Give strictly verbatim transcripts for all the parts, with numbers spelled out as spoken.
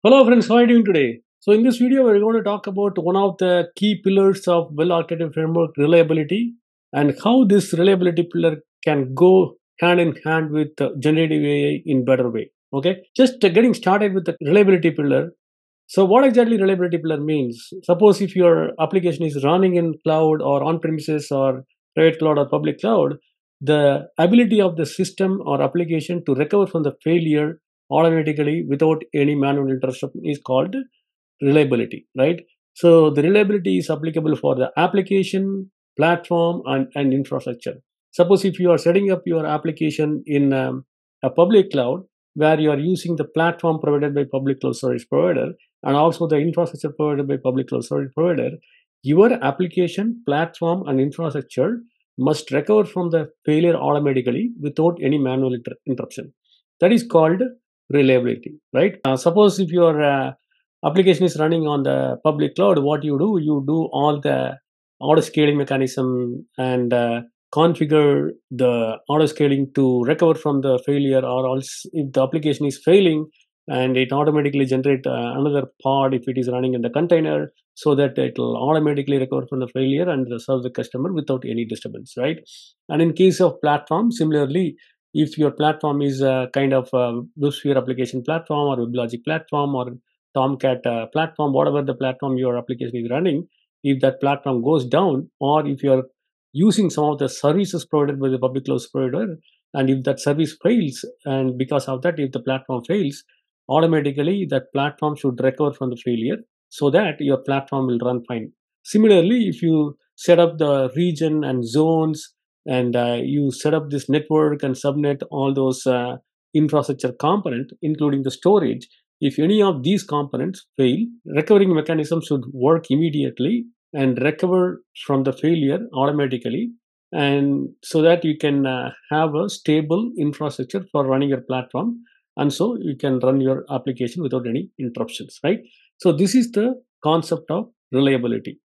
Hello friends, how are you doing today? So in this video, we're going to talk about one of the key pillars of well-architected framework, reliability, and how this reliability pillar can go hand in hand with uh, generative A I in better way. Okay, just uh, getting started with the reliability pillar. So what exactly reliability pillar means? Suppose if your application is running in cloud or on-premises or private cloud or public cloud, the ability of the system or application to recover from the failure automatically without any manual interruption is called reliability, right? So the reliability is applicable for the application, platform, and, and infrastructure. Suppose if you are setting up your application in um, a public cloud where you are using the platform provided by public cloud service provider and also the infrastructure provided by public cloud service provider, your application, platform, and infrastructure must recover from the failure automatically without any manual inter- interruption. That is called reliability, right? Uh, suppose if your uh, application is running on the public cloud, what you do, you do all the auto scaling mechanism and uh, configure the auto scaling to recover from the failure, or else if the application is failing and it automatically generate uh, another pod if it is running in the container, so that it will automatically recover from the failure and serve the customer without any disturbance, right? And in case of platform, similarly, if your platform is a kind of a WebSphere application platform or WebLogic platform or Tomcat uh, platform, whatever the platform your application is running, if that platform goes down, or if you're using some of the services provided by the public cloud provider, and if that service fails, and because of that, if the platform fails, automatically that platform should recover from the failure so that your platform will run fine. Similarly, if you set up the region and zones and uh, you set up this network and subnet all those uh, infrastructure component, including the storage, if any of these components fail, recovering mechanism should work immediately and recover from the failure automatically, and so that you can uh, have a stable infrastructure for running your platform, and so you can run your application without any interruptions, right? So this is the concept of reliability.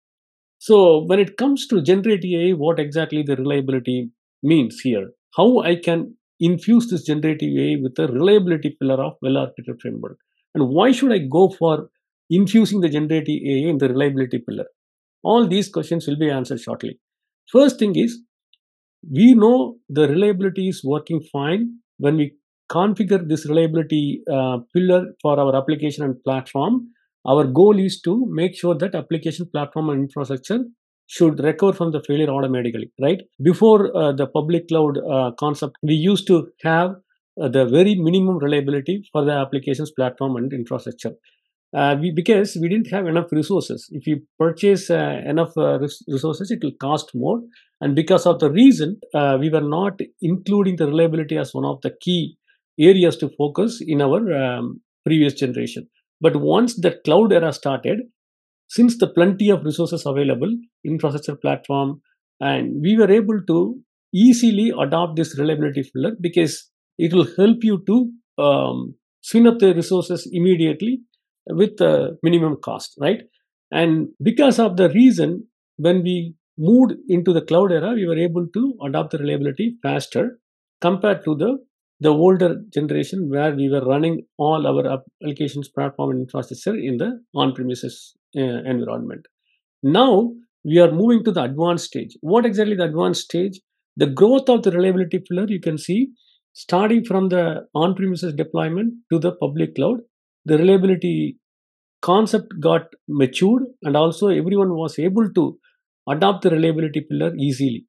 So when it comes to generative A I, what exactly the reliability means here? How I can infuse this generative A I with the reliability pillar of well-architected framework? And why should I go for infusing the generative A I in the reliability pillar? All these questions will be answered shortly. First thing is, we know the reliability is working fine when we configure this reliability uh, pillar for our application and platform. Our goal is to make sure that application, platform, and infrastructure should recover from the failure automatically, right? Before uh, the public cloud uh, concept, we used to have uh, the very minimum reliability for the applications, platform, and infrastructure. Uh, we, because we didn't have enough resources. If you purchase uh, enough uh, res- resources, it will cost more. And because of the reason, uh, we were not including the reliability as one of the key areas to focus in our um, previous generation. But once the cloud era started, since the plenty of resources available, infrastructure platform, and we were able to easily adopt this reliability pillar because it will help you to um, spin up the resources immediately with uh, minimum cost, right? And because of the reason, when we moved into the cloud era, we were able to adopt the reliability faster compared to the the older generation where we were running all our applications, platform, and infrastructure in the on-premises uh, environment. Now we are moving to the advanced stage. What exactly the advanced stage? The growth of the reliability pillar, you can see, starting from the on-premises deployment to the public cloud, the reliability concept got matured, and also everyone was able to adopt the reliability pillar easily.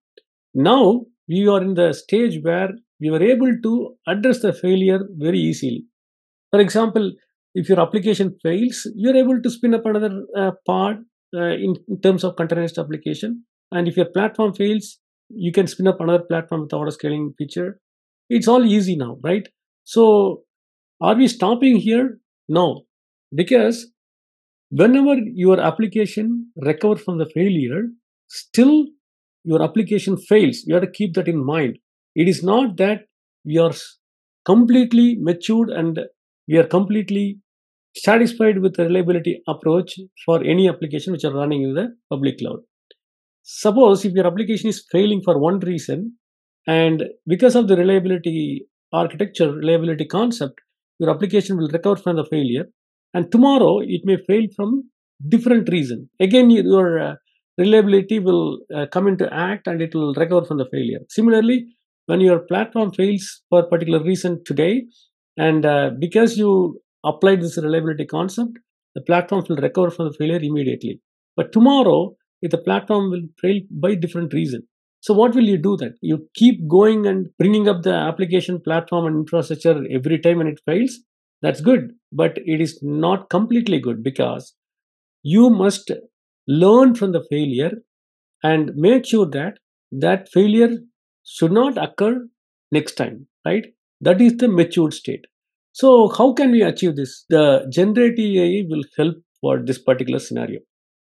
Now we are in the stage where we were able to address the failure very easily. For example, if your application fails, you're able to spin up another uh, pod uh, in, in terms of containerized application. And if your platform fails, you can spin up another platform with auto scaling feature. It's all easy now, right? So are we stopping here? No, because whenever your application recovers from the failure, still your application fails. You have to keep that in mind. It is not that we are completely matured and we are completely satisfied with the reliability approach for any application which are running in the public cloud. Suppose if your application is failing for one reason, and because of the reliability architecture, reliability concept, your application will recover from the failure. and tomorrow it may fail from different reason. Again, your uh, reliability will uh, come into act and it will recover from the failure. Similarly, when your platform fails for a particular reason today, and uh, because you applied this reliability concept, the platforms will recover from the failure immediately. But tomorrow, if the platform will fail by different reason, so what will you do then? You keep going and bringing up the application platform and infrastructure every time when it fails. That's good, but it is not completely good, because you must learn from the failure and make sure that that failure should not occur next time, right? That is the matured state. So how can we achieve this? The generative A I will help for this particular scenario.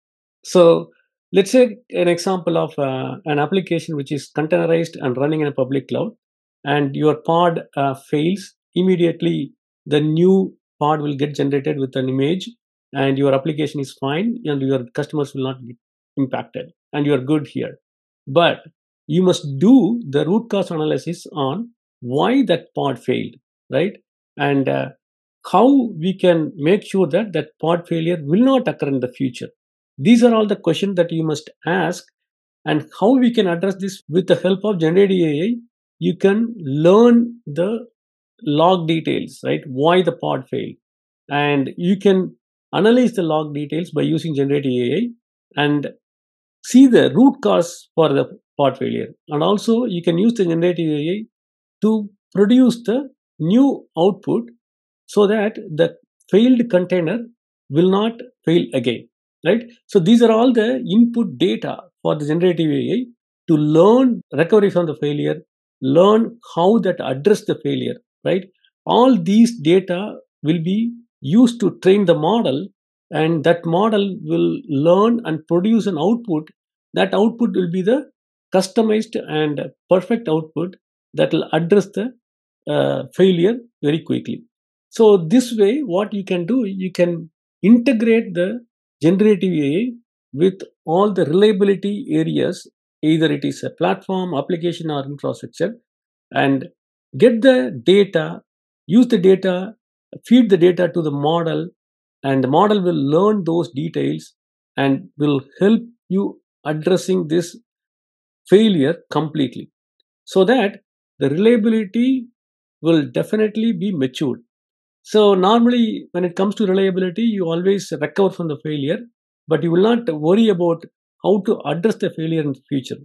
So let's say an example of uh, an application which is containerized and running in a public cloud, and your pod uh, fails immediately. The new pod will get generated with an image, and your application is fine, and your customers will not get impacted, and you are good here. But you must do the root cause analysis on why that pod failed, right? And uh, how we can make sure that that pod failure will not occur in the future. These are all the questions that you must ask, and how we can address this with the help of generative A I. You can learn the log details, right? Why the pod failed, and you can analyze the log details by using generative A I and see the root cause for the pod failure. And also, you can use the generative A I to produce the new output so that the failed container will not fail again, right? So these are all the input data for the generative A I to learn recovery from the failure, learn how that address the failure, right? All these data will be used to train the model, and that model will learn and produce an output. That output will be the customized and perfect output that will address the uh, failure very quickly. So this way, what you can do, you can integrate the generative A I with all the reliability areas, either it is a platform, application, or infrastructure, and get the data, use the data, feed the data to the model, and the model will learn those details and will help you addressing this failure completely, so that the reliability will definitely be matured. So normally, when it comes to reliability, you always recover from the failure, but you will not worry about how to address the failure in the future.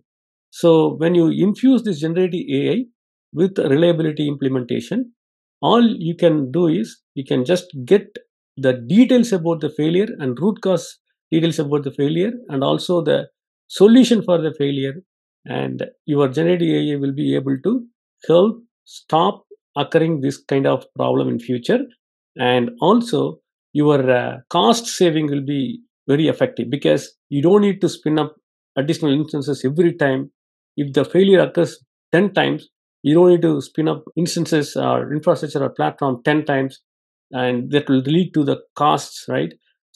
So when you infuse this generative A I with reliability implementation, all you can do is you can just get the details about the failure and root cause details about the failure, and also the solution for the failure, and your generative A I will be able to help stop occurring this kind of problem in future. And also, your uh, cost saving will be very effective, because you don't need to spin up additional instances every time. If the failure occurs ten times, you don't need to spin up instances or infrastructure or platform ten times, and that will lead to the costs, right?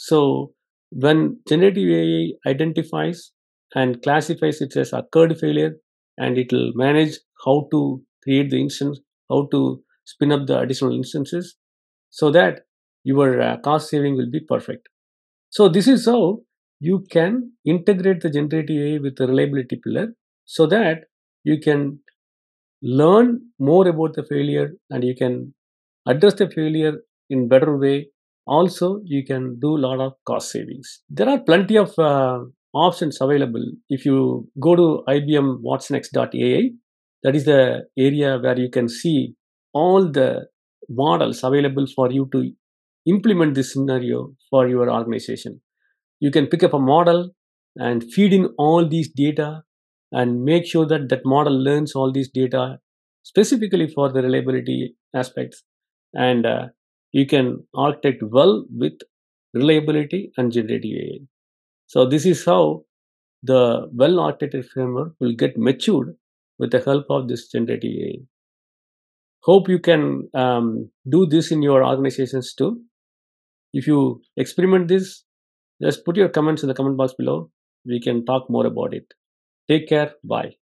So when generative A I identifies and classifies it as occurred failure, and it will manage how to create the instance, how to spin up the additional instances, so that your uh, cost saving will be perfect. So this is how you can integrate the generative A I with the reliability pillar, so that you can learn more about the failure and you can address the failure in better way. Also, you can do a lot of cost savings. There are plenty of uh, options available. If you go to I B M watsonx dot A I, that is the area where you can see all the models available for you to implement this scenario for your organization. You can pick up a model and feed in all these data and make sure that that model learns all these data specifically for the reliability aspects, and uh, you can architect well with reliability and generative A I. So this is how the well architected framework will get matured with the help of this generative A I. Hope you can um, do this in your organizations too. If you experiment this, just put your comments in the comment box below. We can talk more about it. Take care. Bye.